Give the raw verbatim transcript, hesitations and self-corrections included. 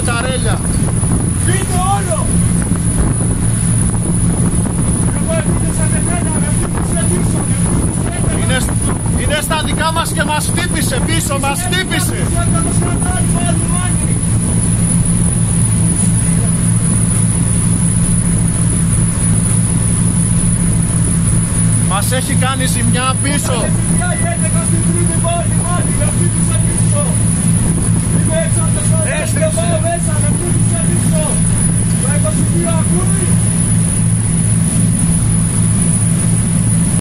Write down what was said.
τα ρέλια. Φύγε όλο! Είναι, είναι στα δικά μας και μας χτύπησε πίσω, μας χτύπησε. Μας έχει κάνει ζημιά πίσω.